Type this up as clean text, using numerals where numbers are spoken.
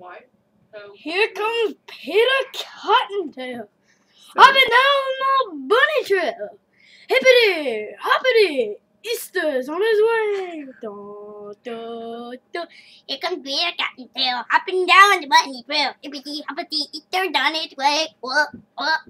Why? So Here comes Peter Cottontail. Hopping down the bunny trail. Hippity, hoppity, Easter's on his way. Da, da, da. Here comes Peter Cottontail, hopping down the bunny trail. Hippity hoppity, Easter's on its way. Whoa, whoa.